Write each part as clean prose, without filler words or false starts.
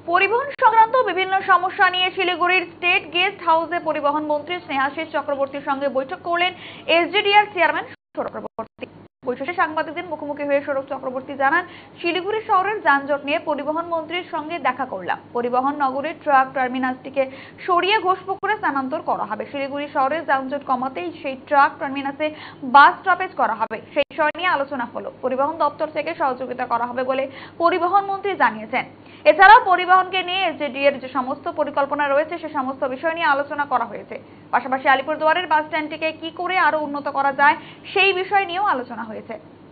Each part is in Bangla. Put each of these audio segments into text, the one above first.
পরিবহন সংক্রান্ত বিভিন্ন সমস্যা নিয়ে শিলিগুড়ির স্টেট গেস্ট হাউসে পরিবহন মন্ত্রী স্নেহাশিস চক্রবর্তীর সঙ্গে বৈঠক করলেন এসডিডিআর চেয়ারম্যান চক্রবর্তী। বৈঠকে সাংবাদিকদের মুখোমুখি হয়ে সৌরভ চক্রবর্তী জানান, শিলিগুড়ি শহরের যানজট নিয়ে পরিবহন মন্ত্রীর সঙ্গে দেখা করলাম। পরিবহন নগরের ট্রাক টার্মিনাসটিকে সরিয়ে ঘোষপুকুরে স্থানান্তর করা হবে। শিলিগুড়ি শহরের যানজট কমাতেই সেই ট্রাক টার্মিনাসে বাস স্টপেজ করা হবে, সেই বিষয় নিয়ে আলোচনা হলো। পরিবহন দপ্তর থেকে সহযোগিতা করা হবে বলে পরিবহন মন্ত্রী জানিয়েছেন। এছাড়াও পরিবহনকে নিয়ে এসডিডিএর যে সমস্ত পরিকল্পনা রয়েছে সে সমস্ত বিষয় নিয়ে আলোচনা করা হয়েছে। পাশাপাশি আলিপুরদুয়ারের বাস স্ট্যান্ডটিকে কি করে আরো উন্নত করা যায় সেই বিষয় নিয়েও আলোচনা হয়েছে।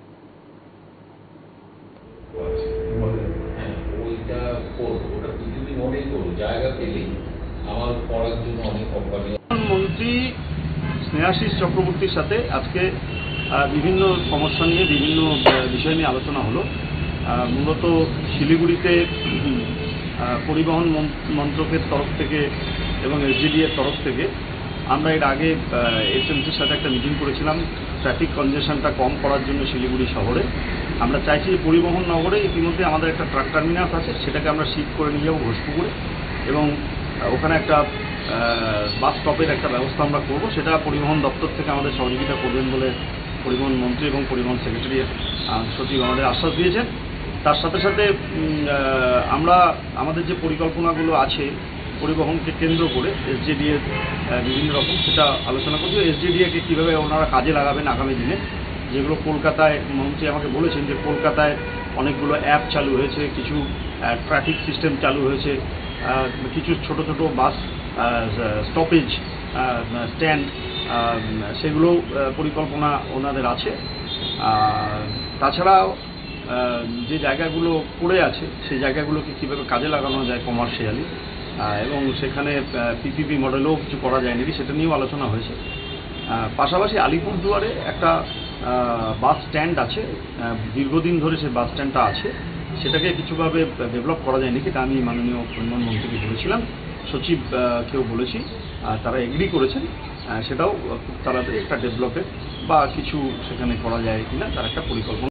মন্ত্রী স্নেহাশিস চক্রবর্তীর সাথে আজকে বিভিন্ন সমস্যা নিয়ে বিভিন্ন বিষয় নিয়ে আলোচনা হলো। মূলত শিলিগুড়িতে পরিবহন মন্ত্রকের তরফ থেকে এবং এসডিডিএর তরফ থেকে আমরা এর আগে এসএমসির সাথে একটা মিটিং করেছিলাম ট্রাফিক কনজেশনটা কম করার জন্য শিলিগুড়ি শহরে। আমরা চাইছি যে পরিবহন নগরে ইতিমধ্যে আমাদের একটা ট্রাক টার্মিনাস আছে, সেটাকে আমরা শিফট করে নিয়ে যাবো ঘোষপুকুরে এবং ওখানে একটা বাস স্টপের একটা ব্যবস্থা আমরা করব। সেটা পরিবহন দপ্তর থেকে আমাদের সহযোগিতা করবেন বলে পরিবহন মন্ত্রী এবং পরিবহন সেক্রেটারি সচিব আমাদের আশ্বাস দিয়েছেন। তার সাথে সাথে আমরা আমাদের যে পরিকল্পনাগুলো আছে পরিবহনকে কেন্দ্র করে এসডিডিএর বিভিন্ন রকম সেটা আলোচনা করছি। এসডিডিএকে কীভাবে ওনারা কাজে লাগাবেন আগামী দিনে, যেগুলো কলকাতায় মন্ত্রী আমাকে বলেছেন যে কলকাতায় অনেকগুলো অ্যাপ চালু হয়েছে, কিছু ট্রাফিক সিস্টেম চালু হয়েছে, কিছু ছোট ছোট বাস স্টপেজ স্ট্যান্ড, সেগুলো পরিকল্পনা ওনাদের আছে। তাছাড়াও যে জায়গাগুলো পড়ে আছে সেই জায়গাগুলোকে কীভাবে কাজে লাগানো যায় কমার্শিয়ালি এবং সেখানে পিপিপি মডেলেও কিছু করা যায় নাকি সেটা নিয়েও আলোচনা হয়েছে। পাশাপাশি আলিপুরদুয়ারে একটা বাস স্ট্যান্ড আছে, দীর্ঘদিন ধরে সেই বাস স্ট্যান্ডটা আছে, সেটাকে কিছুভাবে ডেভেলপ করা যায় নাকি তা আমি মাননীয় পরিবহন মন্ত্রীকে বলেছিলাম, সচিবকেও বলেছি, তারা এগ্রি করেছেন। সেটাও খুব তাড়াতাড়ি একটা ডেভেলপের বা কিছু সেখানে করা যায় কিনা তার একটা পরিকল্পনা